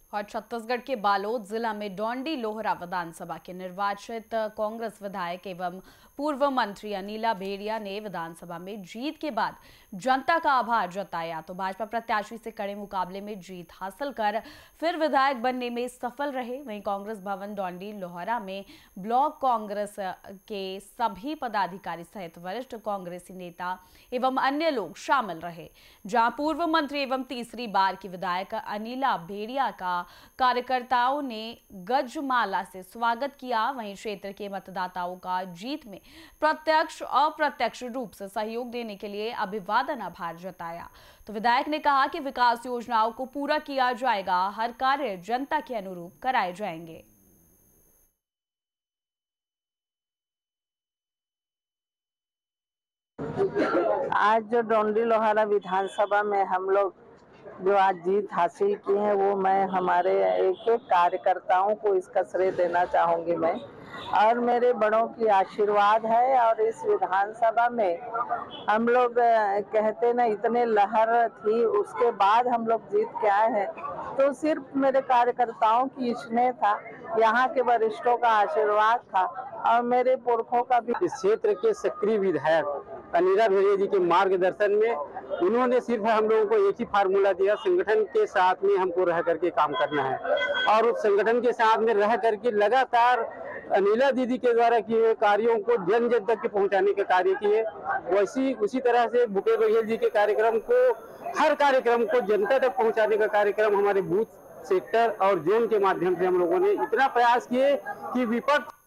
और छत्तीसगढ़ के बालोद जिला में डोंडी लोहरा विधानसभा के निर्वाचित कांग्रेस विधायक एवं पूर्व मंत्री अनिला भेड़िया ने विधानसभा में जीत के बाद जनता का आभार जताया। तो भाजपा प्रत्याशी से कड़े मुकाबले में जीत हासिल कर फिर विधायक बनने में सफल रहे। वहीं कांग्रेस भवन डोंडी लोहरा में ब्लॉक कांग्रेस के सभी पदाधिकारी सहित वरिष्ठ कांग्रेसी नेता एवं अन्य लोग शामिल रहे, जहां पूर्व मंत्री एवं तीसरी बार की विधायक अनिला भेड़िया का कार्यकर्ताओं ने गजमाला से स्वागत किया। वहीं क्षेत्र के मतदाताओं का जीत में प्रत्यक्ष अप्रत्यक्ष रूप से सहयोग देने के लिए अभिवादन आभार जताया। तो विधायक ने कहा कि विकास योजनाओं को पूरा किया जाएगा, हर कार्य जनता के अनुरूप कराए जाएंगे। आज जो डोंडी लोहारा विधानसभा में हम लोग जो आज जीत हासिल की है, वो मैं हमारे एक एक कार्यकर्ताओं को इसका श्रेय देना चाहूँगी मैं, और मेरे बड़ों की आशीर्वाद है। और इस विधानसभा में हम लोग कहते ना, इतने लहर थी, उसके बाद हम लोग जीत के आए हैं, तो सिर्फ मेरे कार्यकर्ताओं की स्नेह था, यहाँ के वरिष्ठों का आशीर्वाद था और मेरे पुरखों का भी। इस क्षेत्र के सक्रिय विधायक अनिला भेड़िया जी के मार्गदर्शन में उन्होंने सिर्फ हम लोगों को एक ही फार्मूला दिया, संगठन के साथ में हमको रह करके काम करना है, और उस संगठन के साथ में रह करके लगातार अनिला दीदी के द्वारा किए हुए कार्यों को जन जन तक पहुंचाने के कार्य किए। वैसी उसी तरह से भूपेश बघेल जी के कार्यक्रम को, हर कार्यक्रम को जनता तक पहुंचाने का कार्यक्रम हमारे बूथ, सेक्टर और जोन के माध्यम से हम लोगों ने इतना प्रयास किए कि विपक्ष